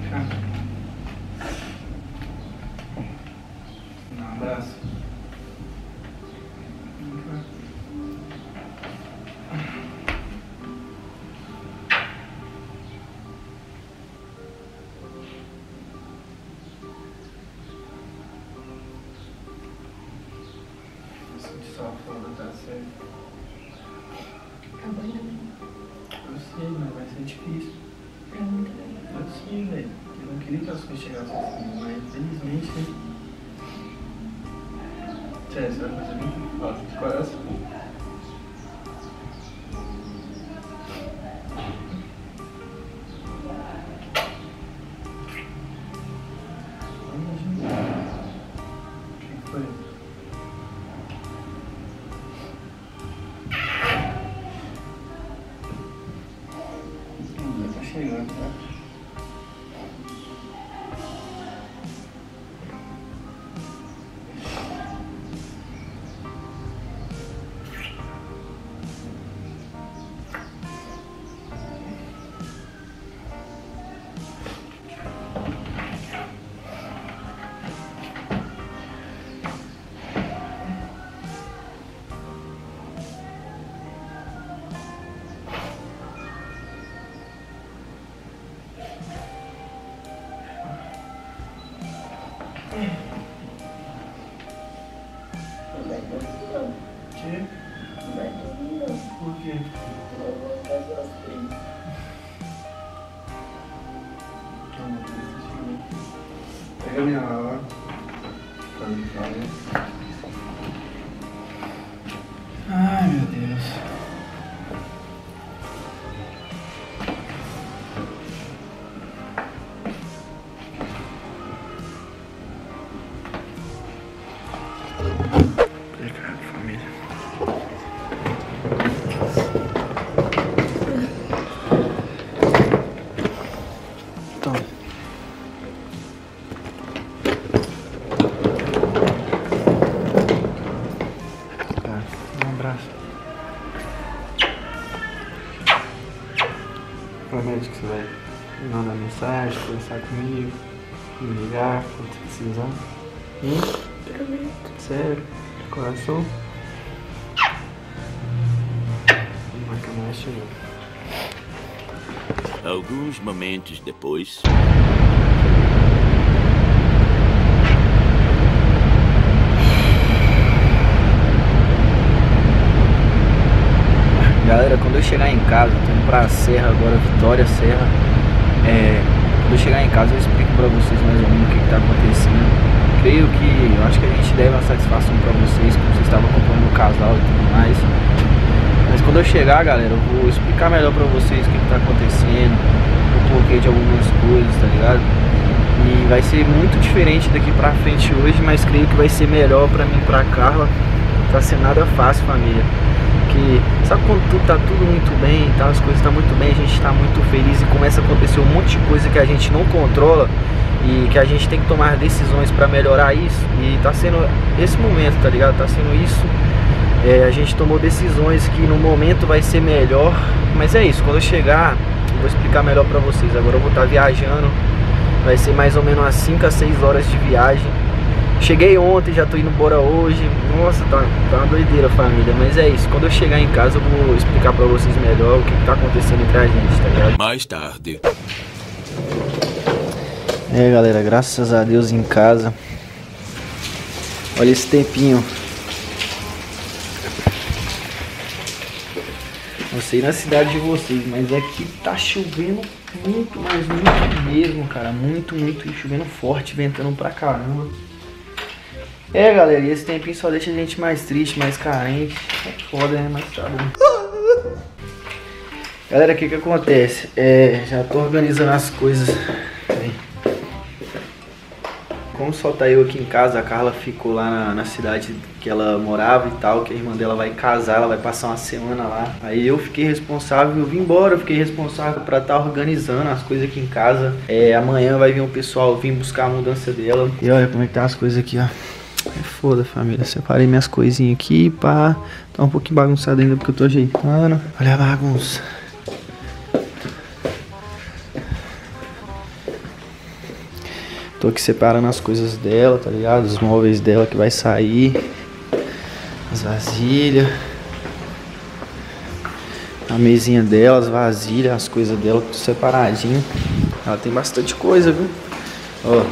cá. Um abraço. Senti só a folga, tá certo? Acabou ainda bem. Eu sei, mas vai ser difícil. Pra mim também. Eu sei, velho. Eu não queria que as coisas chegassem assim, mas infelizmente, né? Sério, você vai fazer muito fácil de coração. Chegando, tá? Não vai dormir não. Que? Não vai dormir não. Por quê? Eu vou fazer as coisas. Pega a minha mala. Pra mim, né? Ai, meu Deus. Obrigado, família. Então. Um abraço. Promete que você vai me mandar mensagem, conversar comigo, me ligar quando você precisar. Prometo. Sério? De coração? Uma câmera chegou. Alguns momentos depois. Galera, quando eu chegar em casa, tô indo pra Serra agora, Vitória, Serra. Quando eu chegar em casa eu explico pra vocês mais ou menos o que tá acontecendo. Creio que, eu acho que a gente deve uma satisfação pra vocês, como vocês estavam acompanhando o casal e tudo mais. Mas quando eu chegar, galera, eu vou explicar melhor pra vocês o que tá acontecendo, o porquê de algumas coisas, tá ligado? E vai ser muito diferente daqui pra frente hoje, mas creio que vai ser melhor pra mim e pra Carla. Tá sendo nada fácil, família. Que sabe quando tá tudo muito bem e tal, as coisas estão muito bem, a gente tá muito feliz e começa a acontecer um monte de coisa que a gente não controla e que a gente tem que tomar decisões pra melhorar isso. E tá sendo esse momento, tá ligado? Tá sendo isso. A gente tomou decisões que no momento vai ser melhor, mas é isso, quando eu chegar eu vou explicar melhor pra vocês. Agora eu vou estar viajando, vai ser mais ou menos umas 5 a 6 horas de viagem. Cheguei ontem, já tô indo embora hoje. Nossa, tá uma doideira, família. Mas é isso, quando eu chegar em casa eu vou explicar pra vocês melhor o que tá acontecendo entre a gente, tá ligado? Mais tarde. Galera, graças a Deus em casa. Olha esse tempinho. Não sei na cidade de vocês, mas aqui tá chovendo muito, mas muito mesmo, cara. Muito, muito, chovendo forte, ventando pra caramba. Galera, e esse tempinho só deixa a gente mais triste, mais carente. É foda, né? Mas tá bom. Galera, o que acontece? Já tô organizando as coisas. Como só tá eu aqui em casa, a Carla ficou lá na cidade que ela morava e tal, que a irmã dela vai casar, ela vai passar uma semana lá. Aí eu fiquei responsável, eu vim embora, eu fiquei responsável pra estar organizando as coisas aqui em casa. Amanhã vai vir um pessoal vir buscar a mudança dela. E olha como é que tá as coisas aqui, ó. É foda, família. Separei minhas coisinhas aqui, pá. Tá um pouquinho bagunçado ainda porque eu tô ajeitando. Olha a bagunça. Tô aqui separando as coisas dela, tá ligado? Os móveis dela que vai sair. As vasilhas. A mesinha dela, as vasilhas, as coisas dela, tudo separadinho. Ela tem bastante coisa, viu? Ó.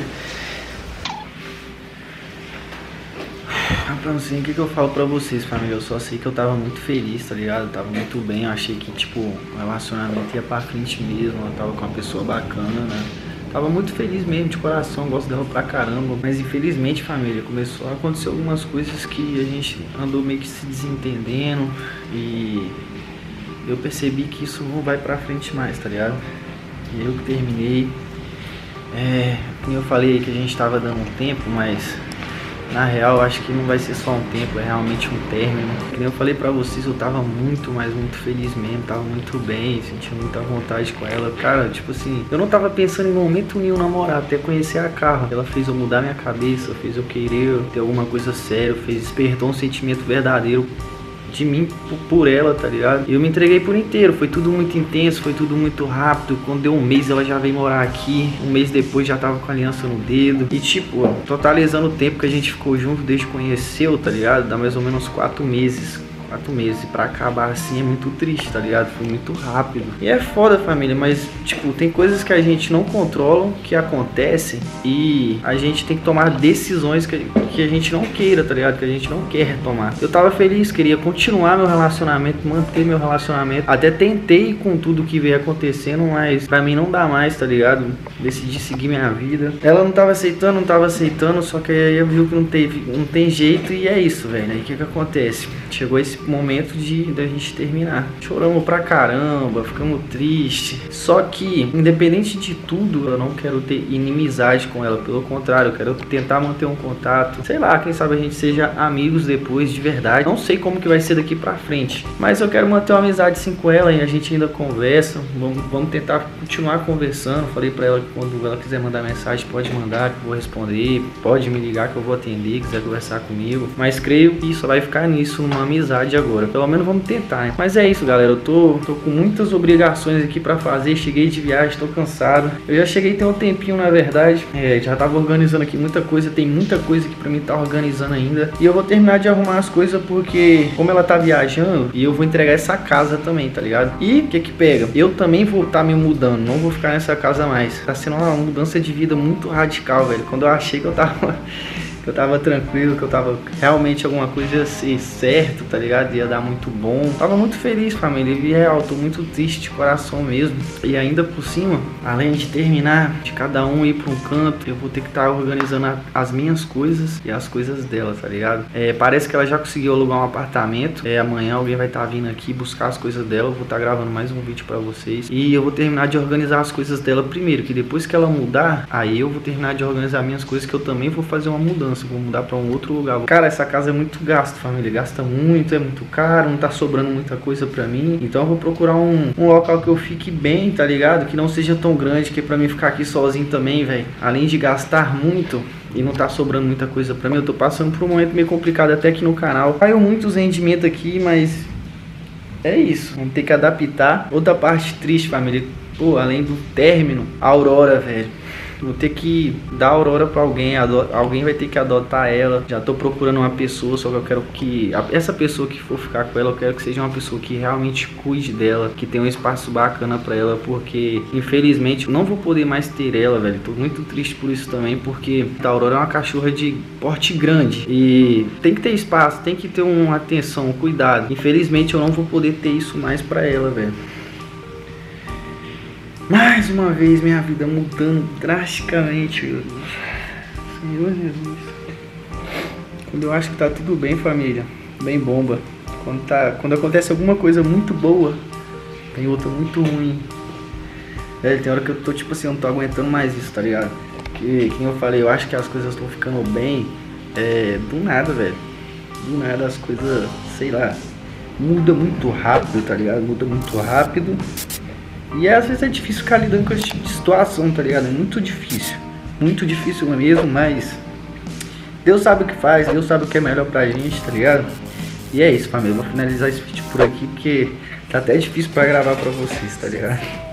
Pra não sei o que eu falo pra vocês, família. Eu só sei que eu tava muito feliz, tá ligado? Eu tava muito bem. Eu achei que, tipo, o relacionamento ia pra frente mesmo. Eu tava com uma pessoa bacana, né? Tava muito feliz mesmo, de coração. Gosto dela pra caramba. Mas infelizmente, família, começou a acontecer algumas coisas que a gente andou meio que se desentendendo. E eu percebi que isso não vai pra frente mais, tá ligado? E eu que terminei. Como eu falei que a gente tava dando um tempo, mas na real eu acho que não vai ser só um tempo, é realmente um término. Como eu falei pra vocês, eu tava muito, mas muito feliz mesmo, tava muito bem, sentia muita vontade com ela. Cara, tipo assim, eu não tava pensando em momento nenhum namorar, até conhecer a Carla. Ela fez eu mudar minha cabeça, fez eu querer ter alguma coisa séria, despertou um sentimento verdadeiro de mim por ela, tá ligado? E eu me entreguei por inteiro, foi tudo muito intenso, foi tudo muito rápido. Quando deu um mês ela já veio morar aqui, um mês depois já tava com a aliança no dedo. E tipo, totalizando o tempo que a gente ficou junto desde que conheceu, tá ligado? Dá mais ou menos 4 meses. 4 meses, pra acabar assim é muito triste, tá ligado? Foi muito rápido. E é foda, família, mas tipo, tem coisas que a gente não controla, que acontecem, e a gente tem que tomar decisões que a gente não queira, tá ligado? Que a gente não quer tomar. Eu tava feliz, queria continuar meu relacionamento, manter meu relacionamento. Até tentei com tudo que veio acontecendo, mas pra mim não dá mais, tá ligado? Decidi seguir minha vida. Ela não tava aceitando, só que aí eu vi que não tem jeito, e é isso, velho. Aí o que acontece? Chegou esse momento da gente terminar. Choramos pra caramba, ficamos tristes. Só que, independente de tudo, eu não quero ter inimizade com ela. Pelo contrário, eu quero tentar manter um contato. Sei lá, quem sabe a gente seja amigos depois, de verdade. Não sei como que vai ser daqui pra frente, mas eu quero manter uma amizade sim com ela, e a gente ainda conversa. Vamos tentar continuar conversando. Falei pra ela que quando ela quiser mandar mensagem, pode mandar, que eu vou responder. Pode me ligar que eu vou atender, quiser conversar comigo. Mas creio que isso vai ficar nisso, numa amizade agora. Pelo menos vamos tentar, né? Mas é isso, galera. Eu tô com muitas obrigações aqui pra fazer. Cheguei de viagem, tô cansado. Eu já cheguei tem um tempinho, na verdade. Já tava organizando aqui muita coisa. Tem muita coisa aqui pra mim tá organizando ainda. E eu vou terminar de arrumar as coisas porque, como ela tá viajando, e eu vou entregar essa casa também, tá ligado? E o que pega? Eu também vou estar me mudando. Não vou ficar nessa casa mais. Tá sendo uma mudança de vida muito radical, velho. Quando eu achei que eu tava tranquilo, que eu tava realmente alguma coisa ia ser certo, tá ligado? Ia dar muito bom. Tava muito feliz, família. E real, tô muito triste de coração mesmo. E ainda por cima, além de terminar, de cada um ir pra um canto, eu vou ter que estar organizando as minhas coisas e as coisas dela, tá ligado? Parece que ela já conseguiu alugar um apartamento. Amanhã alguém vai estar vindo aqui buscar as coisas dela. Eu vou estar gravando mais um vídeo pra vocês. E eu vou terminar de organizar as coisas dela primeiro, que depois que ela mudar, aí eu vou terminar de organizar minhas coisas, que eu também vou fazer uma mudança. Vou mudar pra um outro lugar. Cara, essa casa é muito gasto, família. Gasta muito, é muito caro, não tá sobrando muita coisa pra mim. Então eu vou procurar um local que eu fique bem, tá ligado? Que não seja tão grande, que pra mim ficar aqui sozinho também, velho. Além de gastar muito e não tá sobrando muita coisa pra mim, eu tô passando por um momento meio complicado até aqui no canal. Caiu muito os rendimentos aqui, mas é isso. Vamos ter que adaptar. Outra parte triste, família. Pô, além do término, a Aurora, velho. Vou ter que dar a Aurora pra alguém. Alguém vai ter que adotar ela. Já tô procurando uma pessoa, só que eu quero que essa pessoa que for ficar com ela, eu quero que seja uma pessoa que realmente cuide dela, que tenha um espaço bacana pra ela, porque infelizmente eu não vou poder mais ter ela, velho. Tô muito triste por isso também, porque a Aurora é uma cachorra de porte grande e tem que ter espaço, tem que ter uma atenção, um cuidado. Infelizmente eu não vou poder ter isso mais pra ela, velho. Mais uma vez minha vida mudando drasticamente, meu Deus. Senhor Jesus. Quando eu acho que tá tudo bem, família, bem bomba. Quando acontece alguma coisa muito boa, tem outra muito ruim. Velho, tem hora que eu tô tipo assim, eu não tô aguentando mais isso, tá ligado? Porque, como eu falei, eu acho que as coisas estão ficando bem. Do nada, velho. Do nada as coisas, sei lá, muda muito rápido, tá ligado? Muda muito rápido. E às vezes é difícil ficar lidando com esse tipo de situação, tá ligado? É muito difícil mesmo, mas Deus sabe o que faz, Deus sabe o que é melhor pra gente, tá ligado? E é isso, família, eu vou finalizar esse vídeo por aqui, porque tá até difícil pra gravar pra vocês, tá ligado?